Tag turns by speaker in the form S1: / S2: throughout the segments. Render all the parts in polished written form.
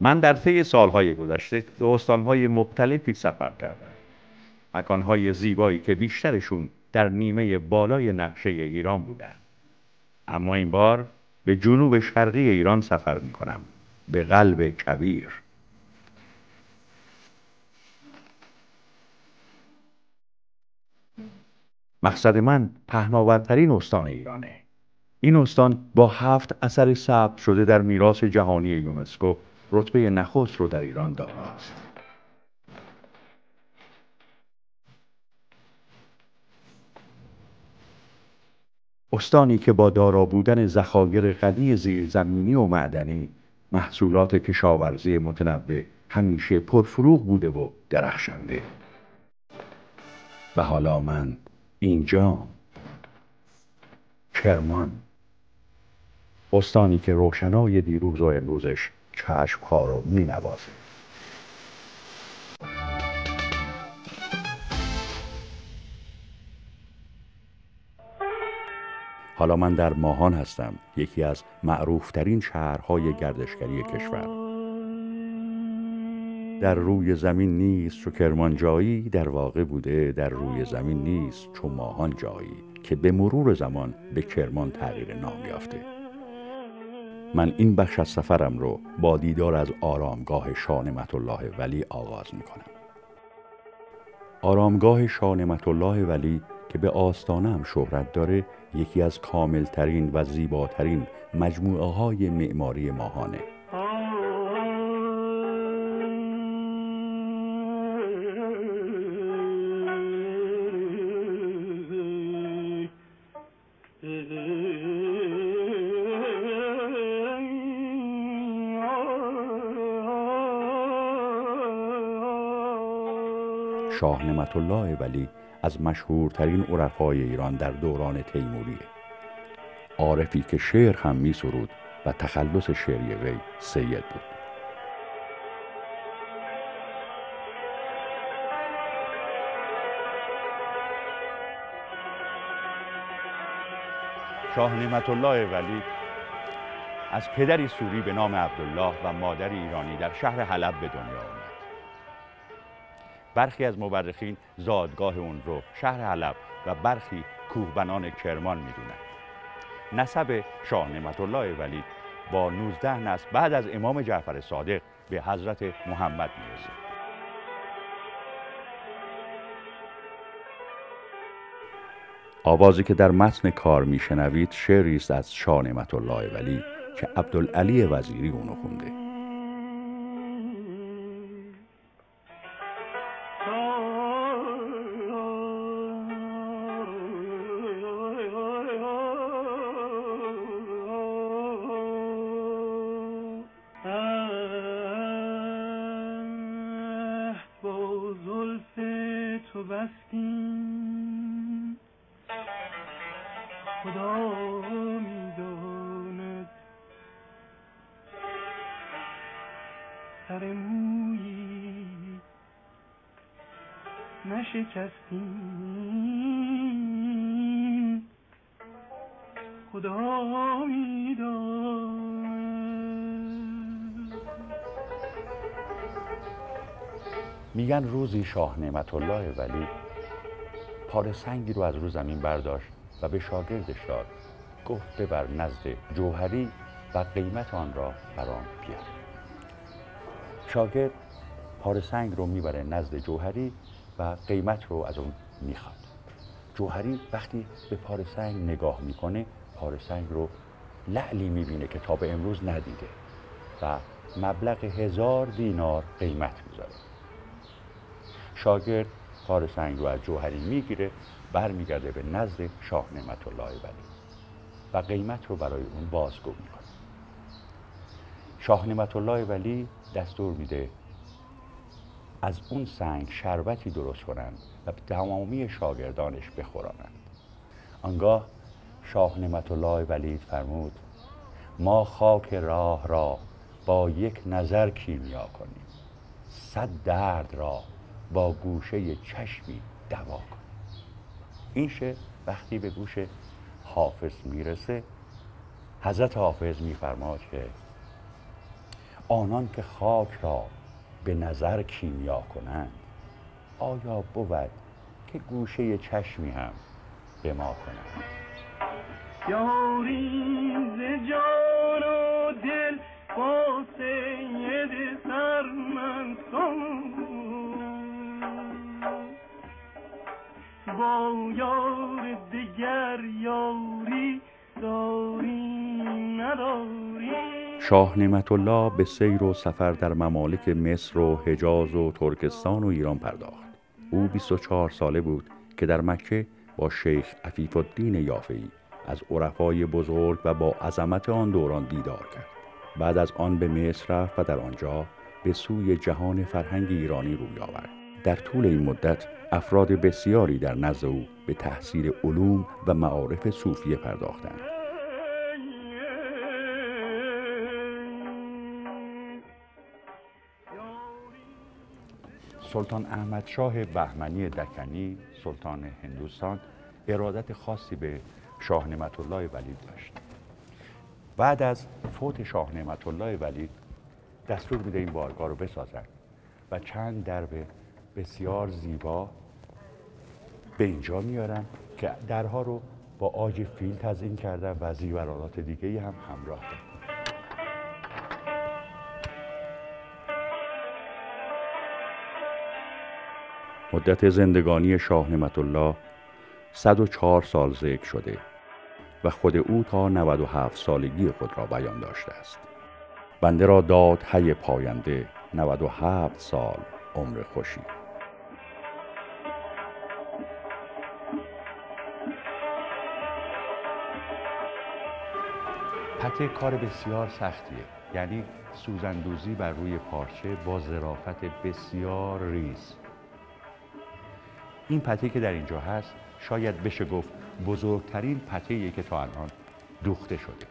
S1: من در طی سالهای گذشته به استانهای مختلفی سفر کردم. مکانهای زیبایی که بیشترشون در نیمه بالای نقشه ایران بودن. اما این بار به جنوب شرقی ایران سفر میکنم، به قلب کویر. مقصد من پهناورترین استان ایرانه. این استان با 7 اثر ثبت شده در میراث جهانی یونسکو رتبه نخست رو در ایران داراست. استانی که با دارا بودن ذخایر غنی زیرزمینی و معدنی، محصولات کشاورزی متنوع، همیشه پرفروغ بوده و درخشنده. و حالا من اینجا، کرمان، استانی که روشنای دیروز و امروزش چشم‌ها رو می‌نوازه. حالا من در ماهان هستم، یکی از معروفترین شهرهای گردشگری کشور. در روی زمین نیست چو کرمان جایی، در واقع بوده در روی زمین نیست چو ماهان جایی، که به مرور زمان به کرمان تغییر نام یافته. من این بخش از سفرم رو با دیدار از آرامگاه شاه نعمت الله ولی آغاز میکنم. آرامگاه شاه نعمت الله ولی که به آستانه هم شهرت داره، یکی از کاملترین و زیباترین مجموعه های معماری ماهانه. شاه نعمت الله ولی از مشهورترین عرفای ایران در دوران تیموریه. عارفی که شعر هم می سرود و تخلص شعری وی سید بود. شاه نعمت الله ولی از پدری سوری به نام عبدالله و مادری ایرانی در شهر حلب به دنیا آمد. برخی از مورخین زادگاه اون رو شهر حلب و برخی کوهبنان کرمان میدونن. نسب شاه نعمت الله ولی با 19 نسل بعد از امام جعفر صادق به حضرت محمد میرسه. آوازی که در متن کار میشنوید شعری است از شاه نعمت الله ولی که عبدالعلی وزیری اونو خونده.
S2: خدا میداند سر مویی نشکستیم، خدا میداند.
S1: میگن روزی شاه نعمت الله ولی پاره سنگی رو از رو زمین برداشت و به شاگردش داد. گفت ببر نزد جوهری و قیمت آن را برام بیار. شاگرد پاره سنگ رو میبره نزد جوهری و قیمت رو از اون میخواد. جوهری وقتی به پاره سنگ نگاه میکنه، پاره سنگ رو لعلی میبینه که تا به امروز ندیده و مبلغ 1000 دینار قیمت میذاره. شاگرد پاره سنگ رو از جوهری میگیره، برمیگرده به نزد شاه نعمت الله ولی و قیمت رو برای اون بازگو میکنه. شاه نعمت الله ولی دستور میده از اون سنگ شربتی درست کنند و به تمامی شاگردانش بخورانند. آنگاه شاه نعمت الله ولی فرمود ما خاک راه را با یک نظر کیمیا کنیم، 100 درد را با گوشه چشمی دوا کنیم. این شعر وقتی به گوش حافظ میرسه، حضرت حافظ میفرماد که آنان که خاک را به نظر کیمیا کنند، آیا بود که گوشه چشمی هم به ما کنند؟
S2: یاری ز جان و دل با سید سرمند کن، با یار دیگر یاری داری نداری.
S1: شاه نعمت الله به سیر و سفر در ممالک مصر و حجاز و ترکستان و ایران پرداخت. او 24 ساله بود که در مکه با شیخ عفیف الدین یافعی از عرفای بزرگ و با عظمت آن دوران دیدار کرد. بعد از آن به مصر رفت و در آنجا به سوی جهان فرهنگ ایرانی روی آورد. در طول این مدت افراد بسیاری در نزد او به تحصیل علوم و معارف صوفیه پرداختند. سلطان احمد شاه بهمنی دکنی، سلطان هندوستان، ارادت خاصی به شاه نعمت الله ولید داشت. بعد از فوت شاه نعمت الله ولید دستور میده این بارگاه رو بسازن و چند درب بسیار زیبا به اینجا میارن که درها رو با عاج فیل تزیین کردن و زیورالات دیگه هم همراه دارن. مدت زندگانی شاه نعمت الله 104 سال ذکر شده و خود او تا 97 سالگی خود را بیان داشته است. بنده را داد حی پاینده 97 سال عمر خوشی. پته کار بسیار سختیه، یعنی سوزندوزی بر روی پارچه با ظرافت بسیار ریز. این پته که در اینجا هست شاید بشه گفت بزرگترین پته‌ایه که تا الان دوخته شده.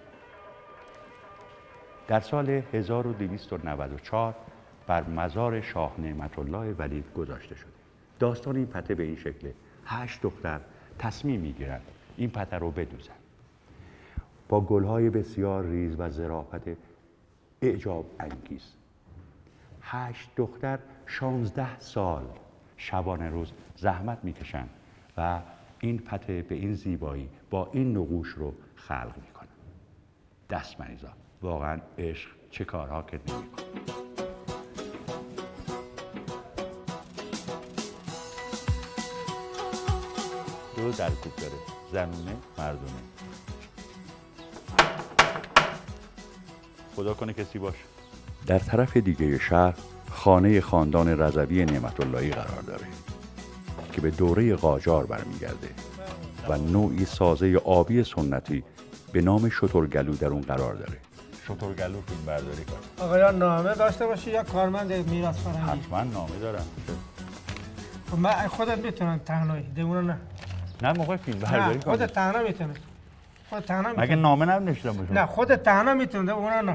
S1: در سال 1294 بر مزار شاه نعمت الله ولید گذاشته شده. داستان این پته به این شکله: 8 دختر تصمیم میگیرند این پته رو بدوزن. با گلهای بسیار ریز و ظرافت اعجاب انگیز. 8 دختر 16 سال شبانه روز زحمت میکشن و این پته به این زیبایی با این نقوش رو خلق میکنن. دست مریزا، واقعا عشق چه کارها که نمیکنه. دو در کوب داره، زنونه مردونه. خدا کنه کسی باشه. در طرف دیگه شهر خانه خاندان رضوی نعمت اللهی قرار داره که به دوره قاجار برمیگرده و نوعی سازه آبی سنتی به نام شترگلو در اون قرار داره. شترگلو فیلم برداری کنه.
S3: آقایان نامه داشته باشی یا کارمند میراث فرهنگی؟
S1: حتما نامه دارم.
S3: من خودت میتونم تنهایی دیوونه نه.
S1: نه موقع فیلم برداری کنه.
S3: خودت تنها میتونی. خودت تنها میتونی.
S1: مگه نامه نوشتم باشم؟
S3: نه خودت تنها میتونی دیوونه نه.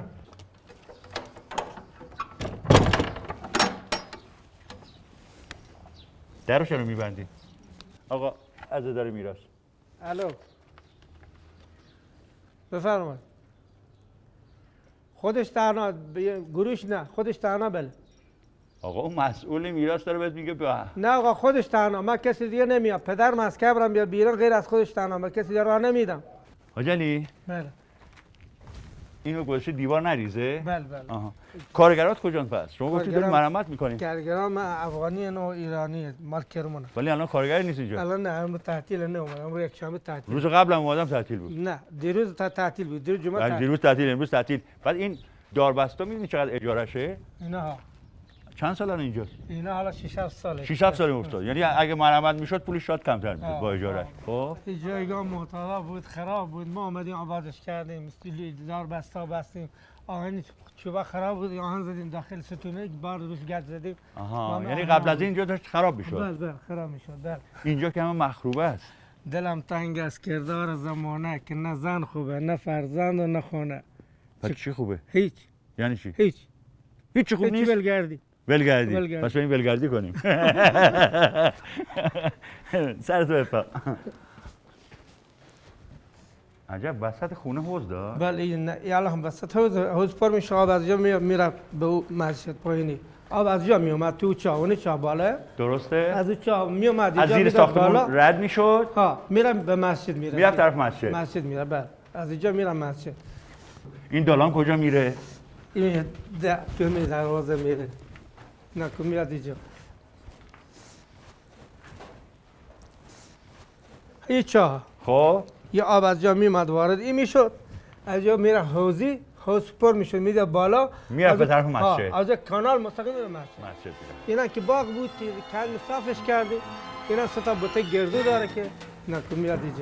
S1: درو چرا میبندی؟ آقا عزادار میراث.
S3: الو. بفرمایید. خودش تنها گروش نه، خودش تنها بله.
S1: آقا اون مسئول میراث داره بهت میگه
S3: نه آقا خودش تنها، من کسی دیگه نمیاد. پدرم از قبرم بیا بیرون غیر از خودش تنها، من کسی دیگه راه نمیدم.
S1: حاج علی؟
S3: بله.
S1: اینو گذاشته دیوار نریزه؟
S3: بله بله.
S1: آها. کارگرات کجان پس؟ شما گفتید دارید مرمت میکنید.
S3: کارگران افغانی و ایرانی مال کرمونه.
S1: ولی الان کارگر نیست اینجا.
S3: الان نه، امروز تعطیل نه اومدم. امروز یک شنبه تعطیل.
S1: روز قبل هم اومدم تعطیل بود.
S3: نه، دیروز تعطیل بود. دیروز جمعه تعطیل.
S1: دیروز تعطیل، امروز تعطیل. بعد این داربستا میدونی چقدر اجارشه؟
S3: اینا
S1: چند سال الان اینجاست؟
S3: اینا حالا 6 ساله.
S1: 6 سال افتاد. یعنی اگه مرمت میشد پولش شاید کمتر میشد با اجارش. خب
S3: این جایگاه معتاد بود، خراب بود. ما اومدیم آبادش کردیم، استیلی داربستا بستیم. آهن چوبا خراب بود، آهن زدیم داخل ستونه، بار روش گچ زدیم.
S1: آها، یعنی قبل از اینجا داشت خراب میشد.
S3: بله خراب میشد. بله.
S1: اینجا که همه مخروبه است.
S3: دلم تنگ است کردار زمانه که نه زن خوبه، نه فرزند و نه خونه.
S1: پس چی خوبه؟
S3: هیچ.
S1: یعنی چی؟
S3: هیچ
S1: خوب نیست.
S3: ولگردی.
S1: پس بریم ولگردی کنیم. سرتو بپا. عجب وسط خونه حوض داد؟
S3: بله یالا هم وسط حوض پر میشه، آب از جا میره به اون مسجد پایینی. آب از جا میومد تو چاونه چا بالا.
S1: درسته؟
S3: از اون چا میومد
S1: از زیر ساختمون رد میشد؟
S3: ها میره به مسجد میره.
S1: میره طرف مسجد.
S3: مسجد میره بله. از اینجا میره مسجد.
S1: این دالان کجا میره؟
S3: این دروازه میره. نه که میاد اینجا. این چاه.
S1: خب
S3: یه آب از جا میومد وارد این میشد. از جا میره حوضی، حوض پر میشد میده بالا.
S1: میره به طرف مسجد.
S3: از کانال مستقیم به مسجد. اینا که باغ بود که کل صافش کرده. اینا سه تا بوته گردو داره که نه که میاد اینجا.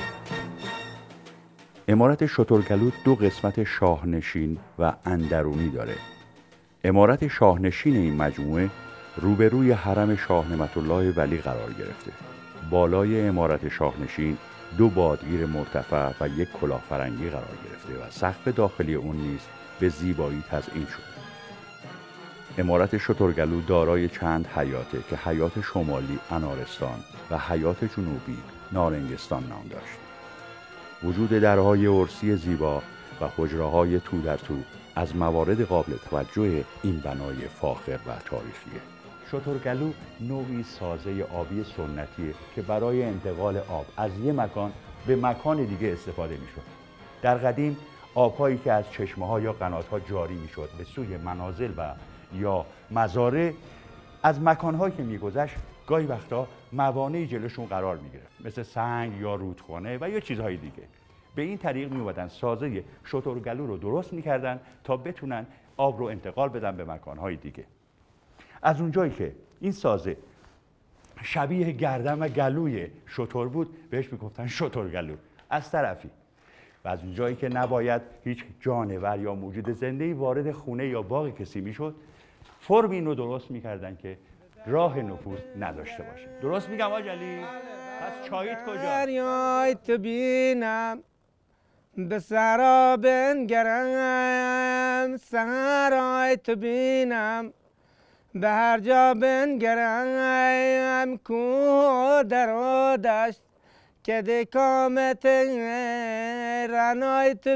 S1: عمارت شترگلو دو قسمت شاهنشین و اندرونی داره. عمارت شاهنشین این مجموعه روبروی حرم شاه نعمت‌الله ولی قرار گرفته. بالای عمارت شاهنشین دو بادگیر مرتفع و یک کلاه فرنگی قرار گرفته و سقف داخلی اون نیز به زیبایی تزئین شده. عمارت شترگلو دارای چند حیاته که حیات شمالی انارستان و حیات جنوبی نارنگستان نام داشت. وجود درهای ارسی زیبا و حجره‌های تو در تو از موارد قابل توجه این بنای فاخر و تاریخیه. شترگلو نوعی سازه آبی سنتیه که برای انتقال آب از یک مکان به مکان دیگه استفاده می‌شد. در قدیم آب‌هایی که از چشمه‌ها یا قنات‌ها جاری می‌شد به سوی منازل و یا مزارع از مکان‌هایی که می‌گذشت گاهی وقتا موانعی جلوشون قرار می‌گرفت، مثل سنگ یا رودخانه و یا چیزهای دیگه. به این طریق می‌اومدن سازه شترگلو رو درست می‌کردن تا بتونن آب رو انتقال بدن به مکان‌های دیگه. از اونجایی که این سازه شبیه گردن و گلوی شتر بود بهش میگفتن شترگلو از طرفی، و از اونجایی که نباید هیچ جانور یا موجود زنده‌ای وارد خونه یا باغ کسی میشد، فرم اینو درست میکردن که راه نفوذ نداشته باشه. درست میگم آج علی؟ پس چاییت کجا؟
S3: دریایت بینم به سرا بنگرم، سرایت بینم به هر جا بنگرم، کوه در و دشت که دکامت رنایت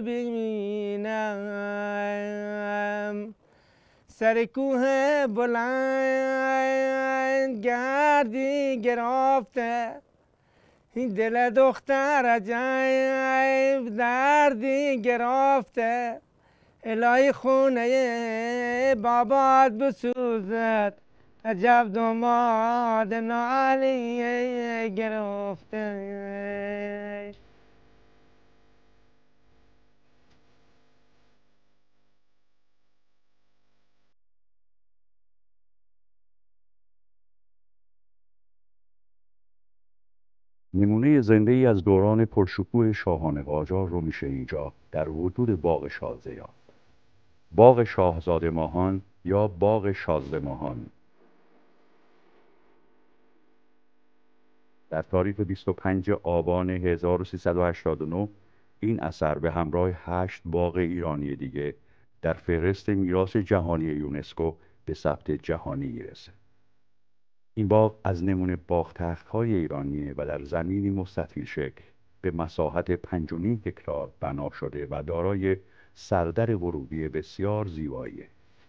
S3: بینم، سر کوه بلند گردی گرفته، این دل دختر عجیب دردی گرفته، الهی خونه بابات بسوزد، عجب داماد نالی گرفته.
S1: نمونه زنده‌ای از دوران پرشکوه شاهان قاجار رو میشه اینجا در حدود باغ شازده یافت. باغ شاهزاده ماهان یا باغ شازده ماهان در تاریخ 25 آبان 1389 این اثر به همراه 8 باغ ایرانی دیگه در فهرست میراث جهانی یونسکو به ثبت جهانی میرسه. این باغ از نمونه باغ تخت‌های ایرانیه و در زمینی مستطیل شکل به مساحت 5.5 هکتار بنا شده و دارای سردر ورودی بسیار زیباییه.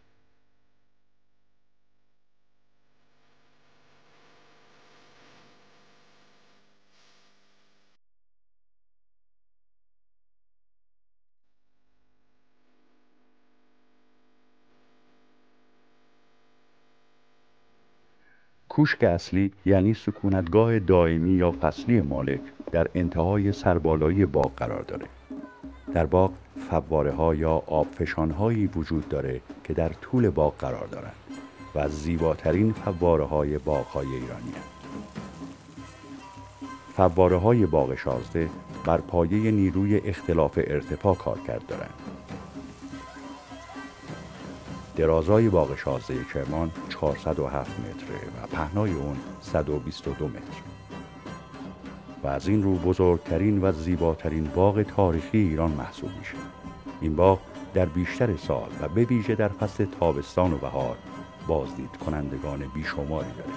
S1: کوشک اصلی یعنی سکونتگاه دائمی یا فصلی مالک در انتهای سربالایی باغ قرار داره. در باغ فواره‌ها یا آبفشان‌هایی وجود داره که در طول باغ قرار دارند و از زیباترین فواره‌های باغ‌های ایرانی هستند. فواره‌های باغ شازده بر پایه نیروی اختلاف ارتفاع کارکرد دارند. درازای باغ شازده کرمان 407 متره و پهنای اون 122 متر و از این رو بزرگترین و زیباترین باغ تاریخی ایران محسوب میشه. این باغ در بیشتر سال و به ویژه در فصل تابستان و بهار بازدید کنندگان بیشماری داره.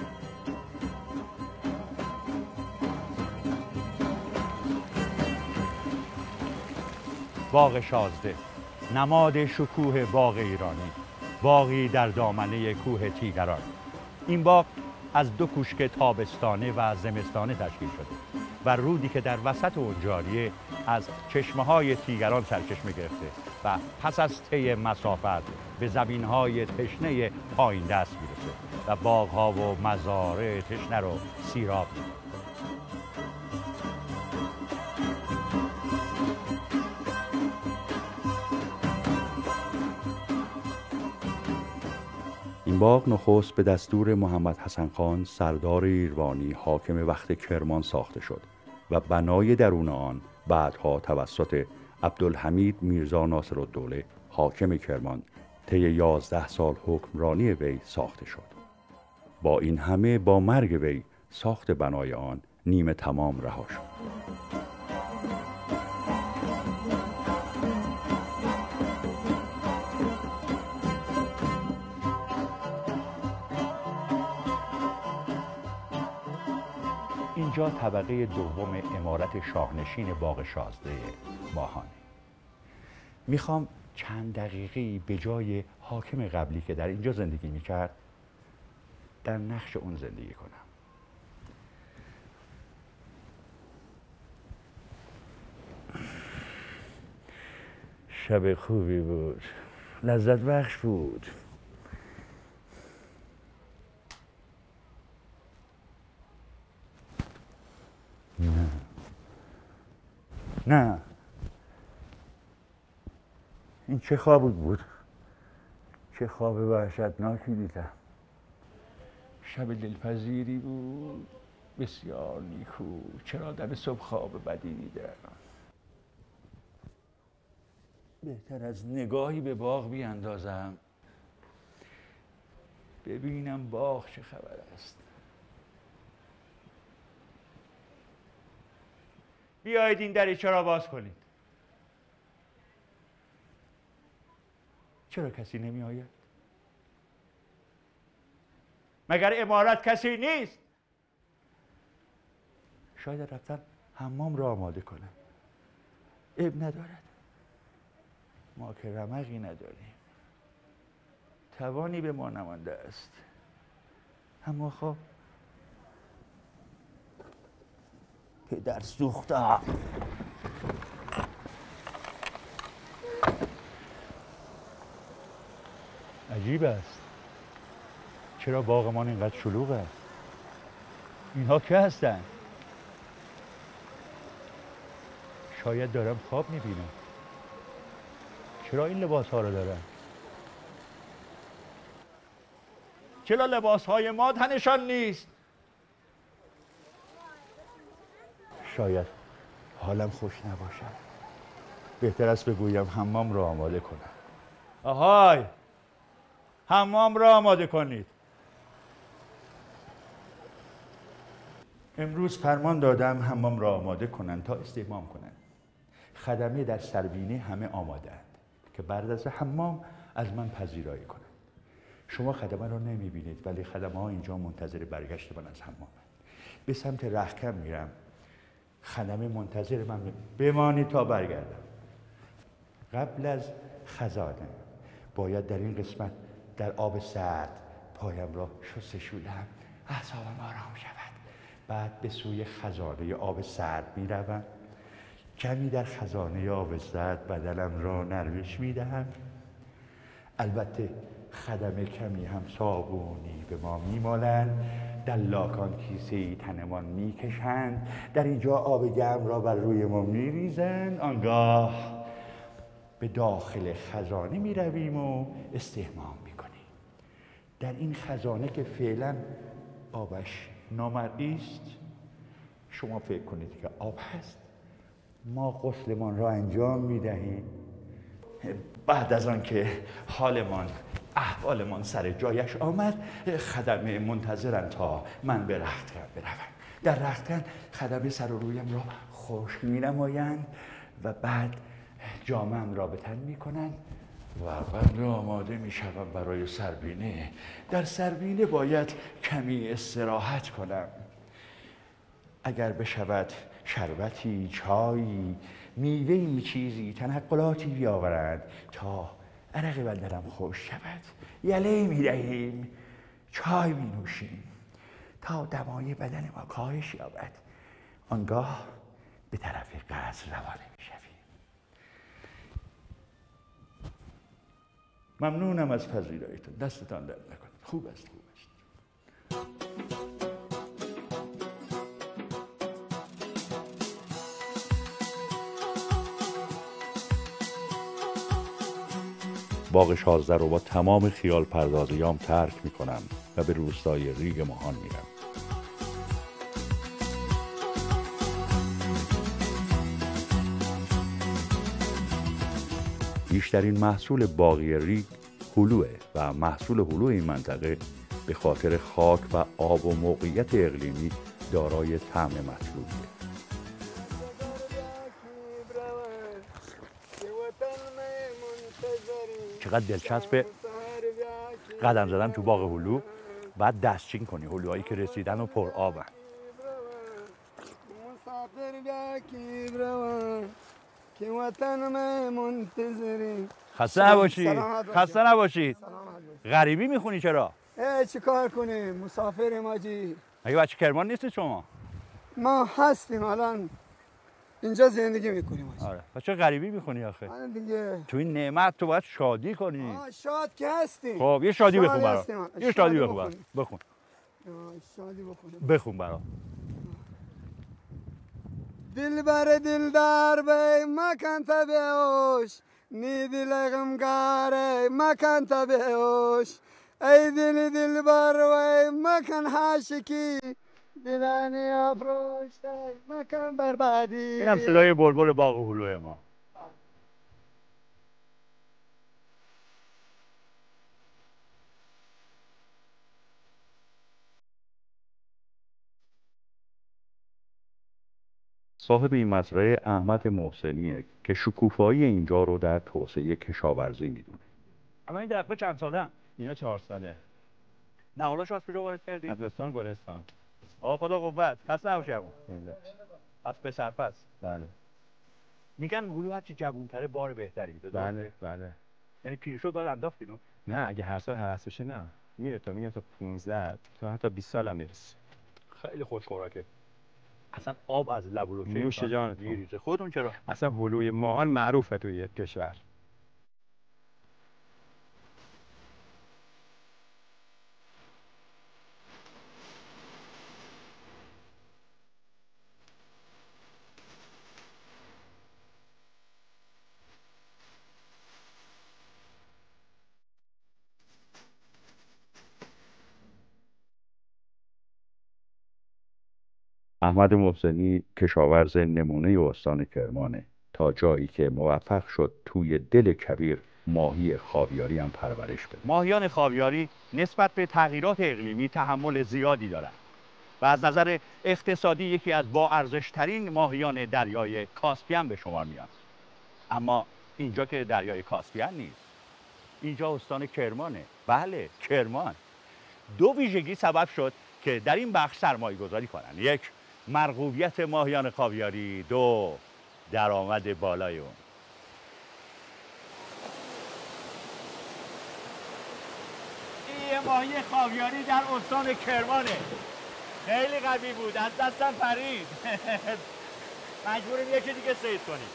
S1: باغ شازده، نماد شکوه باغ ایرانی، باغی در دامنه کوه تیگران. این باغ از 2 کوشک تابستانه و زمستانه تشکیل شده و رودی که در وسط اون جاریه از چشمه‌های تیگران سرچشمه گرفته و پس از طی مسافت به زمین‌های تشنه پایین دست میرسه و باغ‌ها و مزارع تشنه رو سیراب می‌کنه. این باغ نخست به دستور محمد حسن خان سردار ایروانی حاکم وقت کرمان ساخته شد و بنای درون آن بعدها توسط عبدالحمید میرزا ناصرالدوله حاکم کرمان طی 11 سال حکمرانی وی ساخته شد. با این همه با مرگ وی ساخت بنای آن نیمه تمام رها شد. اینجا طبقه دوم عمارت شاهنشین باغ شازده ماهانه. میخوام چند دقیقه‌ای به جای حاکم قبلی که در اینجا زندگی میکرد در نقش اون زندگی کنم. شب خوبی بود، لذت بخش بود. نه این چه خوابی بود؟ چه خواب وحشتناکی دیدم. شب دلپذیری بود، بسیار نیکو. چرا در صبح خواب بدی دیدم؟ بهتر از نگاهی به باغ بیاندازم ببینم باغ چه خبر است. بیایید این دریچه را باز کنید. چرا کسی نمی آید؟ مگر عمارت کسی نیست؟ شاید رفتن حمام را آماده کنن. عیب ندارد، ما که رمقی نداریم، توانی به ما نمانده است. اما خب پدر سوخته. عجیب است، چرا باغمان اینقدر شلوغ است؟ اینها که هستن؟ شاید دارم خواب میبینم. چرا این لباس ها رو دارن؟ چرا لباس های ما تنشان نیست؟ شاید حالم خوش نباشد. بهتر است بگویم حمام را آماده کنم. آهای، حمام را آماده کنید. امروز فرمان دادم حمام را آماده کنند تا استحمام کنند. خدمه در سربینه همه آماده اند که بعد از حمام از من پذیرایی کنند. شما خدمه را نمیبینید ولی خدمه ها اینجا منتظر برگشت من از حمام. به سمت رختکن میرم. خدمه منتظر من بمانید تا برگردم. قبل از خزانه باید در این قسمت در آب سرد پایم را شستشو دهم، اعصابم آرام شود. بعد به سوی خزانه آب سرد می روم. کمی در خزانه آب سرد بدنم را نرمش می دهم. البته خدمه کمی هم صابونی به ما می مالند. دلاکان کیسه‌ای تنمان می کشند. در اینجا آب گرم را بر روی ما می ریزند. آنگاه به داخل خزانه می رویم و استحمام می کنیم. در این خزانه که فعلا آبش نامرئی است، شما فکر کنید که آب هست. ما غسلمان را انجام می دهیم. بعد از آن که احوالمان سر جایش آمد، خدمه منتظرن تا من به رختکن بروم. در رختکن خدمه سر و رویم را خشک می نمایند و بعد جامه‌ام را به تن می کنند و بعد آماده می شوم برای سربینه. در سربینه باید کمی استراحت کنم. اگر بشود شربتی، چایی میوه‌ای چیزی تنقلاتی بیاورند تا عرق بدنم خوش شود. یله می‌دهیم، چای می‌نوشیم تا دمای بدن ما کاهش یابد. آنگاه به طرف قصر روانه می‌شویم. ممنونم از پذیراییتون. دستتان درد نکنه. خوب است. باغ 16 رو با تمام خیال پردازیام ترک میکنم و به روستای ریگ ماهان میرم. بیشترین محصول باغی ریگ هلوه و محصول هلو این منطقه به خاطر خاک و آب و موقعیت اقلیمی دارای طعم مطلوبیه. چقدر دلچسبه قدم زدن تو باغ هلو، بعد دستچین کنی. هلوهایی که رسیدن و پر آبن. خسته نباشید. خسته نباشید. غریبی میخونی چرا؟
S4: چی کار کنیم؟ مسافریم آجی.
S1: مگه بچه کرمان نیستی شما؟
S4: ما هستیم الان اینجا زندگی میکنیم آجی.
S1: آره. پس چه غریبی میخونی آخه؟
S4: من دیگه
S1: تو این نعمت تو باید شادی کنی.
S4: شاد که هستیم.
S1: خب یه شادی بخون برام. یه شادی بخون. بخون.
S4: شادی بخون.
S1: بخون برام.
S4: دل بر دل در بی مکن تبهوش، نی دل غمگاره مکن تبهوش، ای دل دل بر وی مکن حاشکی، دلانی افروشته مکن بربادی.
S1: این هم صدای بلبل باغ هلوی ما. صاحب این مزرعه احمد محسنیه که شکوفایی اینجا رو در توسعه کشاورزی میدونه.
S5: اما این درخت چند ساله؟ اینا 4 ساله.
S1: نهالاش از کجا وارد کردی؟
S5: از بستان گلستان.
S1: خدا قوت. خسته نباشی. از پسر پس.
S5: بله.
S1: میگن هلو هرچی جوون‌تره بار بهتری.
S5: بله بله.
S1: یعنی پیر شد باید انداختینو؟
S5: نه اگه هر سال هوس بشه نه. میره تا میگم تا 15 تا حتی 20 سال هم میرسه.
S1: خیلی خوش خوراکه. اصلا آب از لب و لوچه
S5: نوش جانت.
S1: میریزه. خودتون چرا؟
S5: اصلا هلوی ماهان معروفه توی کشور.
S1: احمد محسنی کشاورز نمونه استان کرمانه تا جایی که موفق شد توی دل کویر ماهی خاویاری هم پرورش بده. ماهیان خاویاری نسبت به تغییرات اقلیمی تحمل زیادی دارند و از نظر اقتصادی یکی از با ارزش‌ترین ماهیان دریای کاسپین به شمار میاد. اما اینجا که دریای کاسپین نیست. اینجا استان کرمانه. بله، کرمان. 2 ویژگی سبب شد که در این بخش سرمایه‌گذاری کنند. 1 مرغوبیت ماهیان خاویاری، 2 درآمد بالای اون. این ماهی خاویاری در استان کرمانه. خیلی قوی بود، از دستم پرید. مجبوریم یکی دیگه صید کنیم.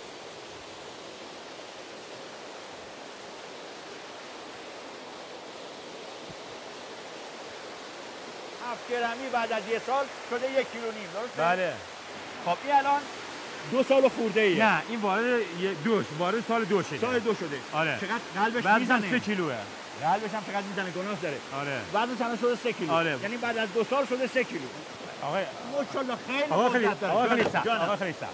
S1: گرمی بعد از 1 سال شده 1.5 کیلو درسته؟
S5: بله.
S1: خب این الان 2 سال خورده ایه.
S5: نه این وارد سال 2 شده.
S1: سال 2 شده.
S5: آره.
S1: چقدر قلبش
S5: میزنه؟
S1: 3
S5: کیلوه.
S1: قلبش هم چقدر میزنه گناه داره.
S5: آره.
S1: وزنش الان شده 3 کیلو.
S5: آره.
S1: یعنی بعد از 2 سال شده 3 کیلو.
S5: آقا
S1: ماشاءالله خیلی
S5: آقا خیلی
S1: قدرت داره.
S5: آقا خیلی سخت. آقا خیلی سخت.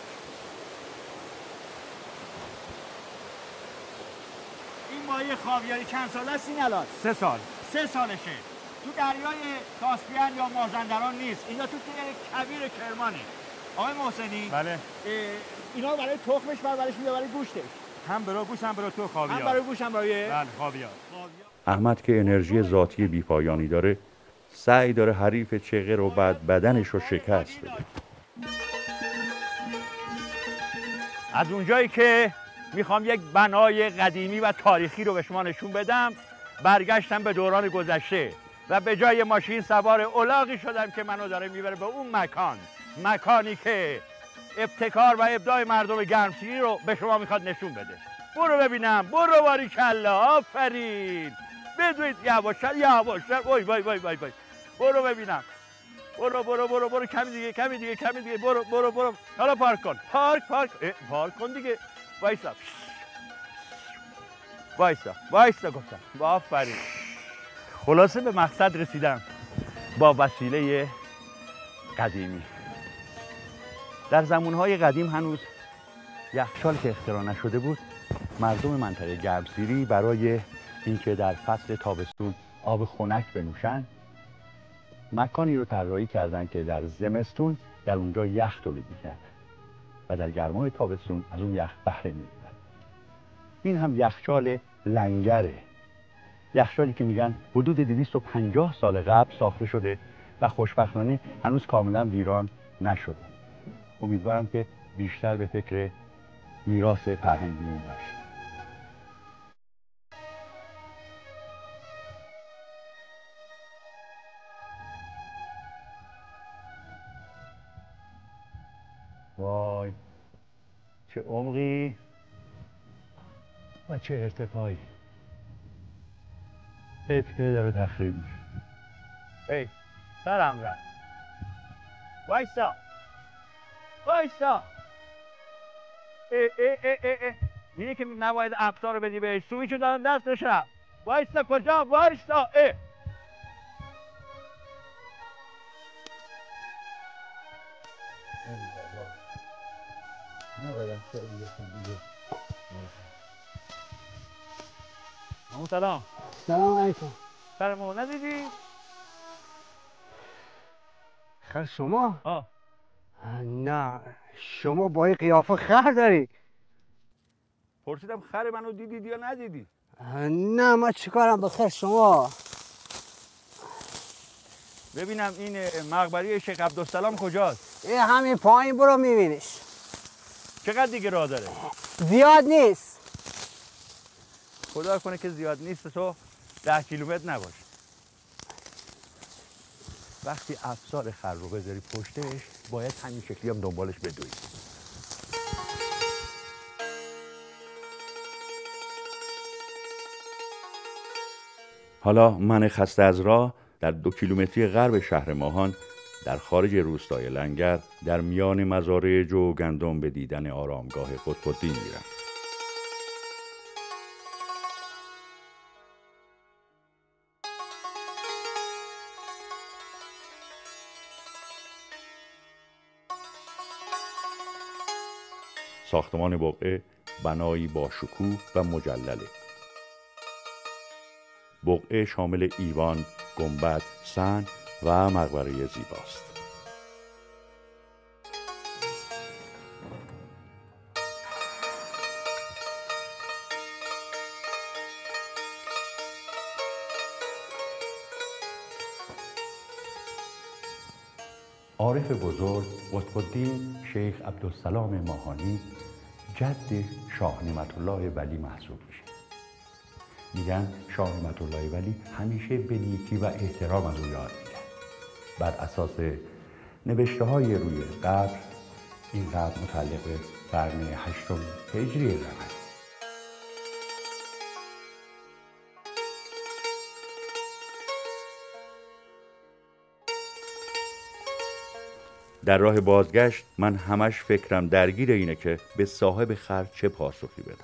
S1: این ماهی خاویاری چند ساله است این الان؟
S5: 3 سال.
S1: 3 سالشه. تو دریای کاسپین یا مازندران نیست. اینا تو کویر کرمانه. آقای محسنی.
S5: بله.
S1: اینا رو برای تخمش پرورش میده برای گوشتش.
S5: هم برای گوشت هم برای تو خاویار.
S1: هم برای گوشت هم برای
S5: بله خاویار.
S1: احمد که انرژی ذاتی بی‌پایانی داره، سعی داره حریف چغه رو بعد بدنش رو شکست بده. از اونجایی که میخوام یک بنای قدیمی و تاریخی رو به شما نشون بدم، برگشتم به دوران گذشته و به جای ماشین سوار الاغی شدم که منو داره میبره به اون مکانی که ابتکار و ابداع مردم گرمسیری رو به شما میخواد نشون بده. برو ببینم، برو باریکلا، آفرین. بدوید یواشتر وای وای وای وای وای. برو ببینم، برو کمی دیگه برو. حالا پارک کن، پارک کن دیگه. وایسا گفتم. آفرین. خلاصه به مقصد رسیدم با وسیله قدیمی. در زمانهای قدیم هنوز یخچال که اختراع نشده بود، مردم منطقه گرمسیری برای اینکه در فصل تابستون آب خنک بنوشن، مکانی رو طراحی کردن که در زمستون در اونجا یخ تولید می‌کرد و در گرمای تابستون از اون یخ بهره می‌برد. این هم یخچال لنگره، یخچالی که میگن حدود 250 سال قبل ساخته شده و خوشبختانه هنوز کاملا ویران نشده. امیدوارم که بیشتر به فکر میراث فرهنگیمون باشه. وای چه عمقی و چه ارتفاعی. حیف که داره تخریب میشه. ای سرم رفت. وایسا. میگه که نباید افسار رو بدی بهش، سویچو دارم دستشم. وایسا کجا؟ وایسا. سلام.
S4: سلام علیکم.
S1: سرمو ندیدی؟
S4: خر شما؟
S1: آه.
S4: نه شما با این قیافه خر داری.
S1: پرسیدم خر منو دیدی یا ندیدی؟
S4: نه من چیکارم به خر شما؟
S1: ببینم این مقبره شیخ عبدالسلام کجاست؟
S4: این همین پایین برو میبینیش.
S1: چقدر دیگه راه داره؟
S4: زیاد نیست.
S1: خدا کنه که زیاد نیست، تو 10 کیلومتر نباشه. وقتی افسار خر رو بذاری پشتش، باید همین شکلی هم دنبالش بدوی. حالا من خسته از راه در 2 کیلومتری غرب شهر ماهان در خارج روستای لنگر در میان مزارع جو و گندم به دیدن آرامگاه قطب‌الدین میرم. ساختمان بقعه بنایی با شکوه و مجلله. بقعه شامل ایوان، گنبد، صحن و مقبره زیباست. عارف بزرگ قطب‌الدین شیخ عبدالسلام ماهانی جد شاه نعمت الله ولی محسوب میشه. میگن شاه نعمت الله ولی همیشه به نیکی و احترام از او یاد میکرد. بر اساس نوشته‌های روی قبر، این قبر متعلق به قرن 8 هجری قمری. در راه بازگشت من همش فکرم درگیر اینه که به صاحب خر چه پاسخی بدم.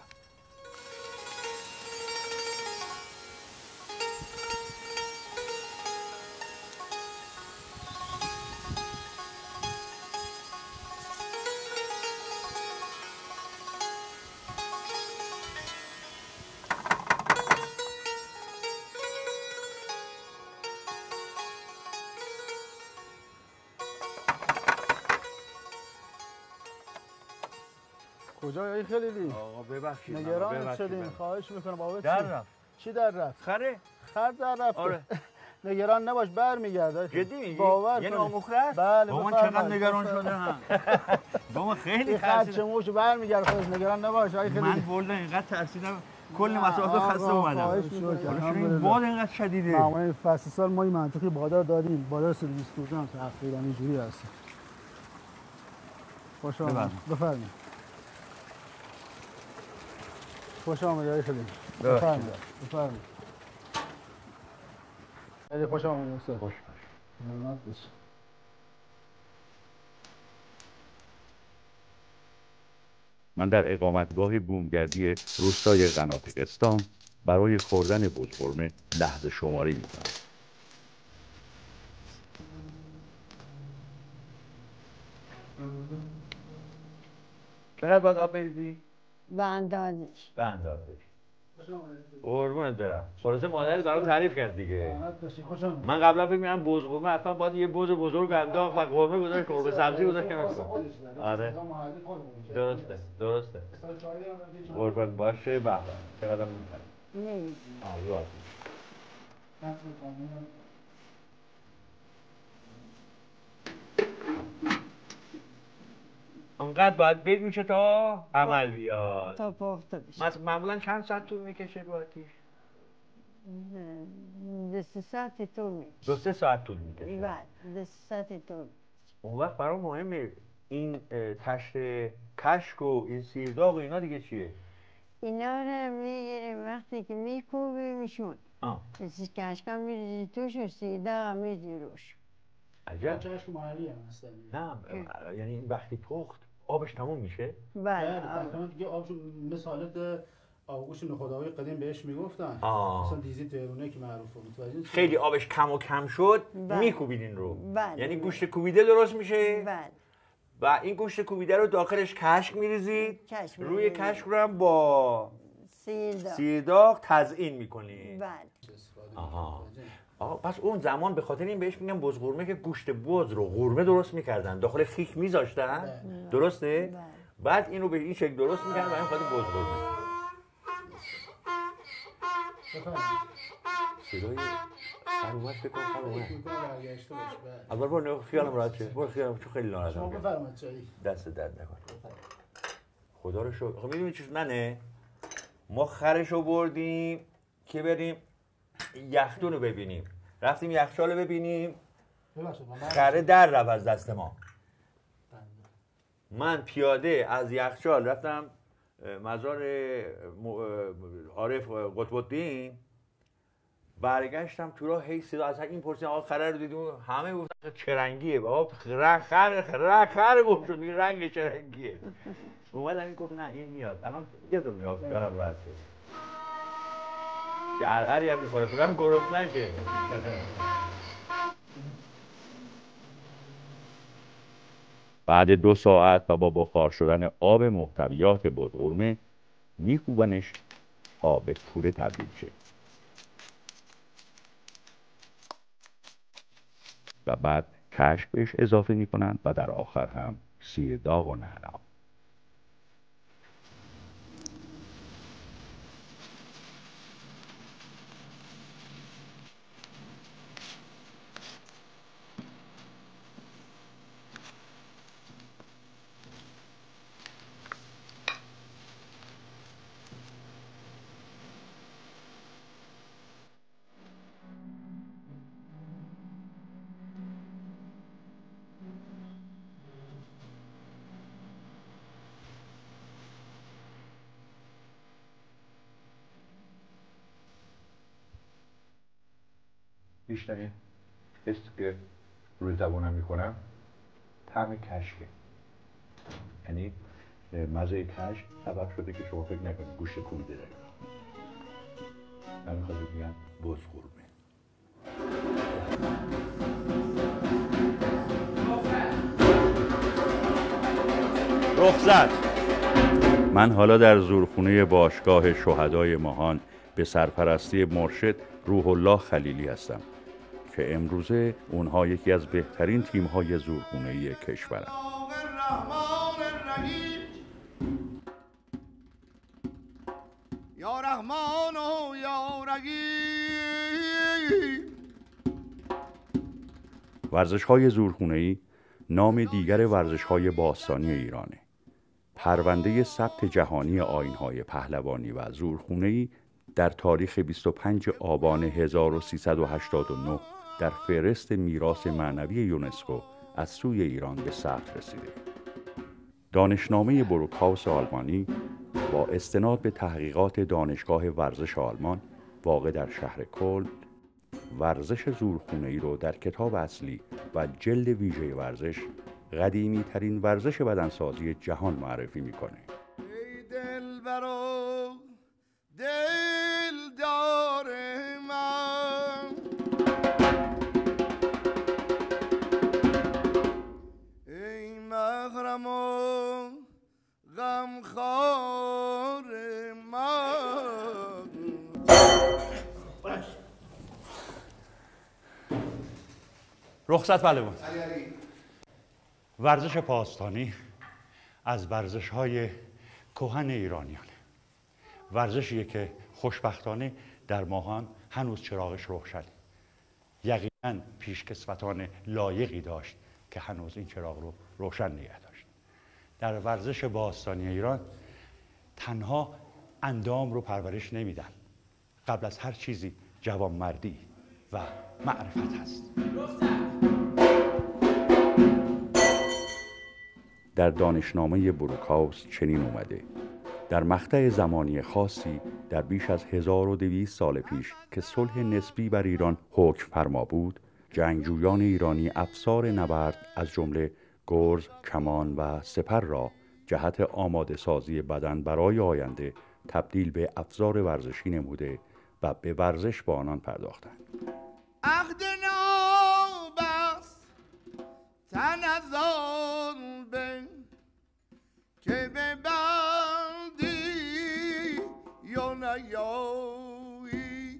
S6: کجای خلیلی؟
S1: آقا ببخشید
S6: نگران شدیم، خواهش میکنم بابا.
S1: در رفت.
S6: چی در رفت؟
S1: خره؟
S6: خر در رفت.
S1: آره.
S6: نگران نباش برمیگرده.
S1: جدی میگی؟
S6: باور
S1: یعنی
S6: کن.
S1: آموخته است؟
S6: بله
S1: بابا
S6: بفرمایید.
S1: چقدر نگران شده هم. بابا خیلی
S6: خرچ
S1: ترسیدم.
S6: موش برمیگرده خودش نگران نباش. آی خیلی
S1: من والله اینقدر ترسیدم کل مسافت خسته اومدم.
S6: خواهش
S1: حالا
S6: می‌کنم.
S1: چرا این باد اینقدر شدیده؟
S6: معمولا این فصل سال ما این منطقه بادار داریم. بادار سرویس توزن هم تقریبا اینجوری هست. خوش آمد. بفرمایید. خوش آمد آقای خلیل. بفرمایید. بفرمایید. خیلی خوش آمد استاد. خوش باش.
S1: من در اقامتگاه بومگردی روستای قناتقستان برای خوردن بزقرمه لحظه شماری می‌کنم. چقدر باید آب بریزی؟
S7: به اندازش.
S1: به اندازش. قربونت برم. خلاصه مادرت برام تعریف کرد دیگه. من قبلا فکر می‌کردم بزقرمه اصلا باید یه بز بزرگ انداخت و قرمه گذاشت، قرمه سبزی گذاشت کنار. آره. درسته. قربان باشه به. چقدر می‌خوای؟
S7: نه.
S1: راست. انقدر باید بید میشه تا عمل بیاد.
S7: تا پخته بشه.
S1: معمولا چند ساعت طول میکشه باقیش؟
S7: 2 ساعت طول میکشه.
S1: 2-3 ساعت طول میکشه.
S7: بله 2 ساعت طول میکشه.
S1: اون وقت برام مهمه این تشت کشک و این سیرداغ و اینا دیگه چیه؟
S7: اینا رو میگیریم وقتی که میکوبیمشون. کشکا میریزی توش و سیرداغ میریزی روش.
S1: عجب.
S6: چشم محلی هم هستن.
S1: نه یعنی این وقتی پخت آبش تموم میشه؟
S7: بله.
S6: تقریبا دیگه آبشون مثل حالت آبگوش نخودآقای قدیم بهش میگفتن. مثلا دیزی تهرونه که معروفه. متوجه
S1: خیلی آبش کم و کم شد
S7: بله.
S1: میکوبیدین رو.
S7: بله.
S1: یعنی گوشت کوبیده درست میشه؟
S7: بله.
S1: و این گوشت کوبیده رو داخلش کشک میریزید. روی کشک رو هم با سیرداغ تزیین میکنید.
S7: بله.
S1: آها. پس اون زمان به خاطر این بهش میگن بزقرمه که گوشت بز رو قورمه درست میکردن، داخل خیک میذاشتن. درسته؟
S7: بله.
S1: بعد اینو به این شکل درست میکردن و این خاطر بزقرمه. صدای خانومت فکر کنم خانومه. اول برو خیالم راحت شه. برو خیالم چون خیلی ناراحتم.
S6: شما بفرمایید چایی.
S1: دست درد نکن. خدا رو شکر. خب میدونی چیز منه؟ ما خرشو بردیم که بریم یخدون رو ببینیم. رفتیم یخچال رو ببینیم. خره در رفت از دست ما. من پیاده از یخچال رفتم مزار عارف قطب الدین، برگشتم تو راه هی صدا از این پرسیدن آقا خره رو دیدیم؟ همه گفتن چه رنگیه؟ بابا خره گفت شد این رنگ چه رنگیه؟ اومدم این گفت نه این میاد الان یه دو میاد برم راحت که عرعری هم میخوره فکرم گرفت نشه. بعد 2 ساعت و با بخار شدن آب محتویات بزقرمه میکوبنش آب پوره تبدیل شه و بعد کشک بهش اضافه میکنن و در آخر هم سیرداغ و نعنا. بیشترین حس که روی زبانم میکنم طعم کشکه. یعنی مزه کشک سبب شده که شما فکر نکنید گوشت کوبیده دارید. من خواهد میگن بزقرمه. رخصت. من حالا در زورخونه باشگاه شهدای ماهان به سرپرستی مرشد روح الله خلیلی هستم که امروزه اونها یکی از بهترین تیم‌های زورخونه‌ای کشورند.
S8: یا رحمان و یا رحیم
S1: ورزش‌های زورخانه‌ای نام دیگر ورزش‌های باستانی ایرانه. پرونده ثبت جهانی آیین‌های پهلوانی و زورخانه‌ای در تاریخ 25 آبان 1389 در فهرست میراث معنوی یونسکو از سوی ایران به ثبت رسیده. دانشنامه بروکهاوس آلمانی با استناد به تحقیقات دانشگاه ورزش آلمان واقع در شهر کلن، ورزش زورخانه‌ای رو در کتاب اصلی و جلد ویژه ورزش قدیمی ترین ورزش بدنسازی جهان معرفی میکنه.
S2: ای دلبرو دلدار من، ای محرم و غمخوار من.
S1: رخصت پهلوان. ورزش پاسدانی از ورزش‌های کهن ایرانیانه. ورزشیه که خوشبختانه در ماهان هنوز چراغش روشنه. یقینا پیشکسوتان لایقی داشت که هنوز این چراغ رو روشن نگه داشت. در ورزش باستانی ایران تنها اندام رو پرورش نمیدن. قبل از هر چیزی جوانمردی و معرفت هست. در دانشنامه بروکهاوس چنین اومده: در مقطع زمانی خاصی در بیش از 1200 سال پیش که صلح نسبی بر ایران حکم فرما بود، جنگجویان ایرانی افسار نبرد از جمله گرز، کمان و سپر را جهت آماده سازی بدن برای آینده تبدیل به افزار ورزشی نموده و به ورزش با آنان پرداختند.
S2: عهد نوبست تن از آن به که ببندی یا نیایی.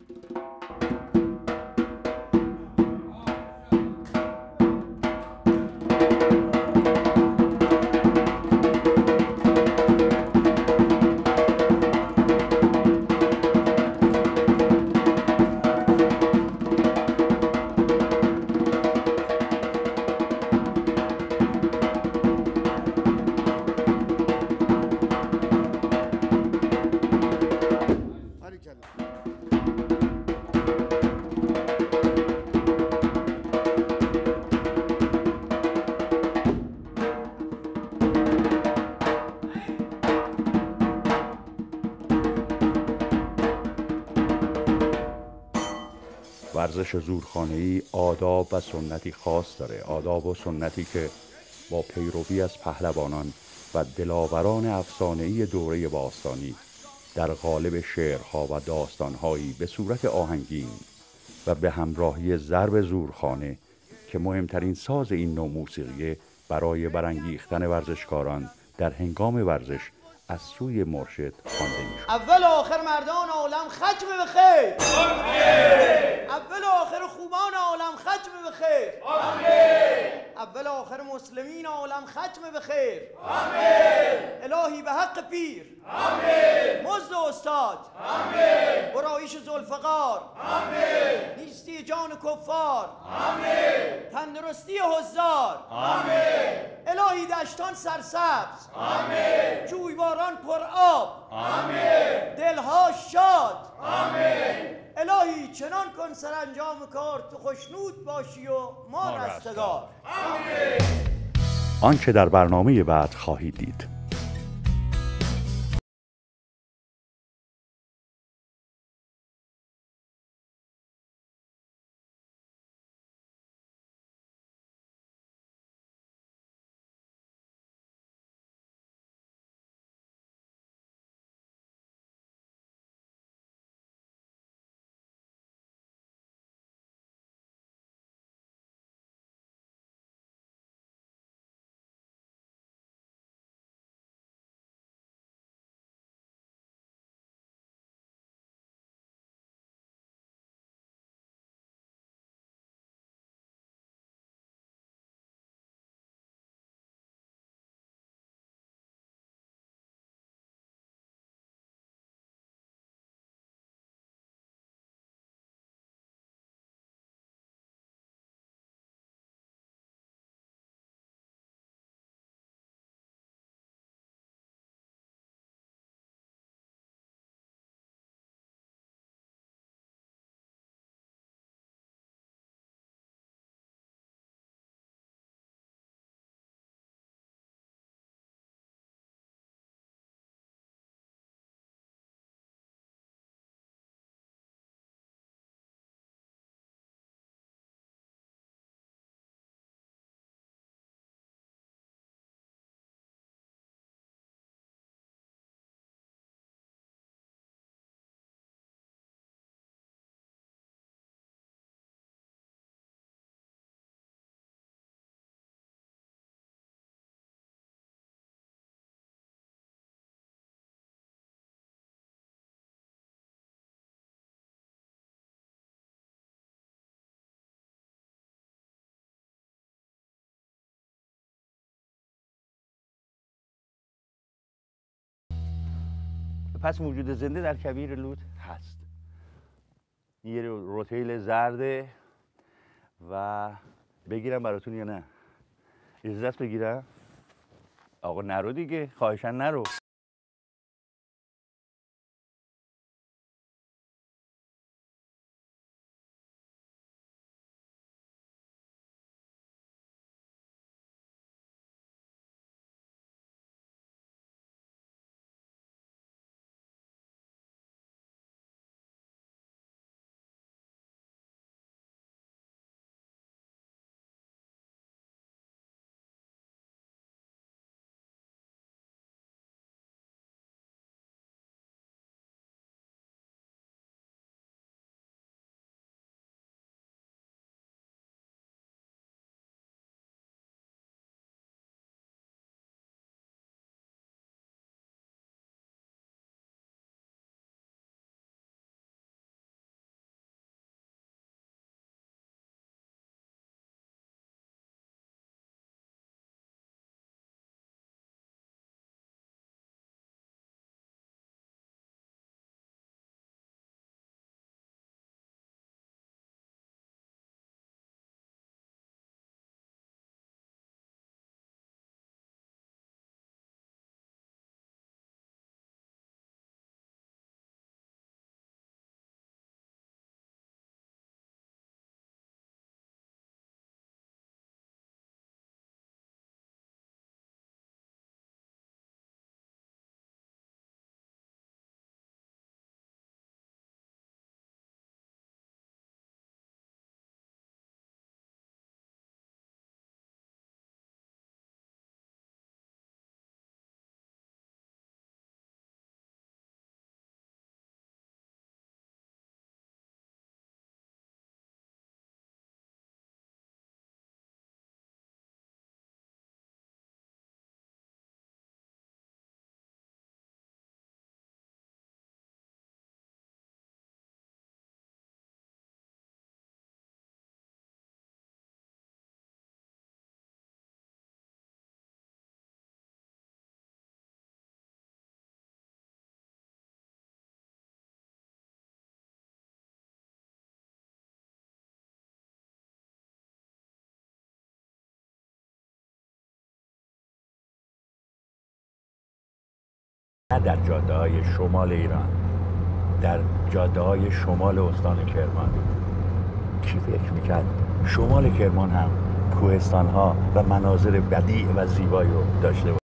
S1: ورزش زورخانه‌ای آداب و سنتی خاص داره، آداب و سنتی که با پیروی از پهلوانان و دلاوران افسانه‌ای دوره باستانی در قالب شعرها و داستانهایی به صورت آهنگین و به همراهی ضرب زورخانه که مهمترین ساز این نوع موسیقی برای برانگیختن ورزشکاران در هنگام ورزش از سوی مرشد خوانده می‌شد.
S8: اول و آخر مردان عالم ختم بخیر. آمین. اول و آخر خوبان عالم ختم بخیر. آمین. اول و آخر مسلمین عالم ختم بخیر. آمین. الهی به حق پیر. آمین. مزد استاد. آمین. برایش ذوالفقار. آمین. نیستی جان کفار. آمین. تندرستی حضار. آمین. الهی دشتان سرسبز. آمین. جویباران پر آب. آمین. دلها شاد. آمین. الهی چنان کن سرانجام کار تو خوشنود باشی و ما رستگار. آمین.
S1: آنچه در برنامه بعد خواهید دید. پس موجود زنده در کویر لوت هست. یه روتیل زرده و بگیرم براتون یا نه؟ اجازه بگیرم؟ آقا نرو دیگه، خواهشاً نرو. نه در جاده‌های شمال ایران، در جاده‌های شمال استان کرمان. کی فکر میکرد شمال کرمان هم کوهستان‌ها و مناظر بدیع و زیبایی رو داشته باشه؟